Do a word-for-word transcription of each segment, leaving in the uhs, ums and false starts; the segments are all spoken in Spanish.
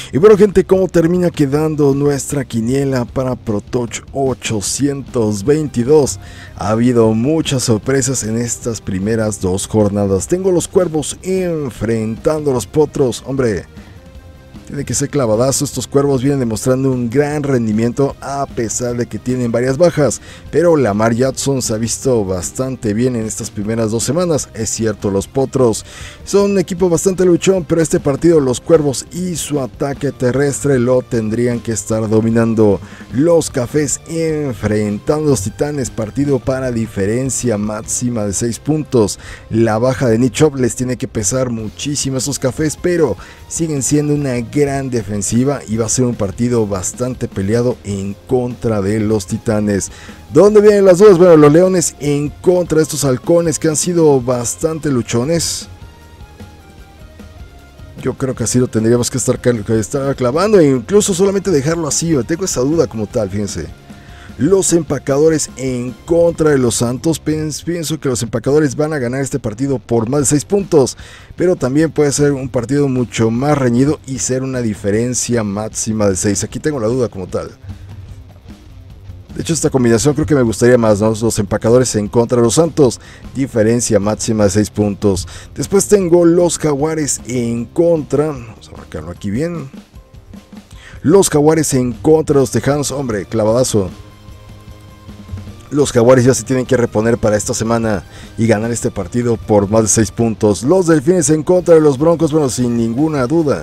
Y bueno, gente, ¿cómo termina quedando nuestra quiniela para ProTouch ochocientos veintidós? Ha habido muchas sorpresas en estas primeras dos jornadas. Tengo los Cuervos enfrentando a los Potros. Hombre, tiene que ser clavadazo. Estos Cuervos vienen demostrando un gran rendimiento a pesar de que tienen varias bajas, pero Lamar Jackson se ha visto bastante bien en estas primeras dos semanas. Es cierto, los Potros son un equipo bastante luchón, pero este partido los Cuervos y su ataque terrestre lo tendrían que estar dominando. Los Cafés enfrentando a los Titanes, partido para diferencia máxima de seis puntos. La baja de Nick Chubb les tiene que pesar muchísimo a esos Cafés, pero siguen siendo una gran defensiva y va a ser un partido bastante peleado en contra de los Titanes. ¿Dónde vienen las dudas? Bueno, los Leones en contra de estos Halcones que han sido bastante luchones. Yo creo que así lo tendríamos que estar, que estar clavando e incluso solamente dejarlo así. Tengo esa duda como tal, fíjense. Los Empacadores en contra de los Santos. Pienso que los Empacadores van a ganar este partido por más de seis puntos, pero también puede ser un partido mucho más reñido y ser una diferencia máxima de seis. Aquí tengo la duda como tal. De hecho, esta combinación creo que me gustaría más, ¿no? Los Empacadores en contra de los Santos, diferencia máxima de seis puntos. Después tengo los Jaguares en contra. Vamos a marcarlo aquí bien. Los Jaguares en contra de los Tejanos. Hombre, clavadazo. Los Jaguares ya se tienen que reponer para esta semana y ganar este partido por más de seis puntos. Los Delfines en contra de los Broncos, bueno, sin ninguna duda.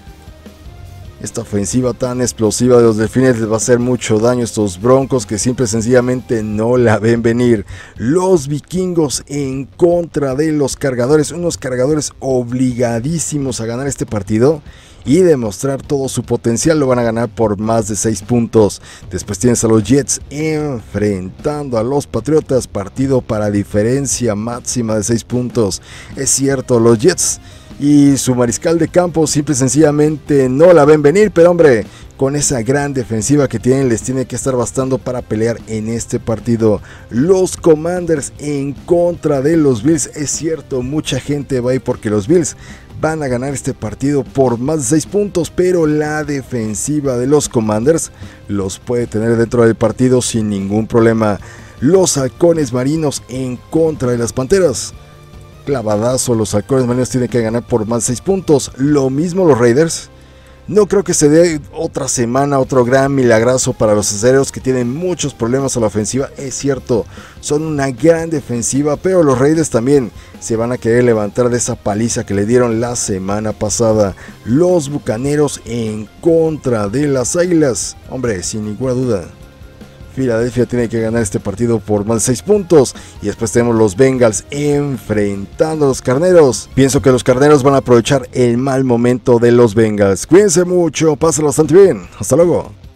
Esta ofensiva tan explosiva de los Delfines les va a hacer mucho daño a estos Broncos que simple y sencillamente no la ven venir. Los Vikingos en contra de los Cargadores, unos Cargadores obligadísimos a ganar este partido y demostrar todo su potencial. Lo van a ganar por más de seis puntos. Después tienes a los Jets enfrentando a los Patriotas, partido para diferencia máxima de seis puntos. Es cierto, los Jets y su mariscal de campo simple y sencillamente no la ven venir, pero hombre, con esa gran defensiva que tienen les tiene que estar bastando para pelear en este partido. Los Commanders en contra de los Bills. Es cierto, mucha gente va ahí porque los Bills van a ganar este partido por más de seis puntos, pero la defensiva de los Commanders los puede tener dentro del partido sin ningún problema. Los Halcones Marinos en contra de las Panteras. Clavadazo, los Halcones Marinos tienen que ganar por más de seis puntos. Lo mismo los Raiders. No creo que se dé otra semana, otro gran milagrazo para los acereros que tienen muchos problemas a la ofensiva. Es cierto, son una gran defensiva, pero los Raiders también se van a querer levantar de esa paliza que le dieron la semana pasada. Los Bucaneros en contra de las Águilas. Hombre, sin ninguna duda, Filadelfia tiene que ganar este partido por más de seis puntos. Y después tenemos los Bengals enfrentando a los Carneros. Pienso que los Carneros van a aprovechar el mal momento de los Bengals. Cuídense mucho, pásenlo bastante bien. Hasta luego.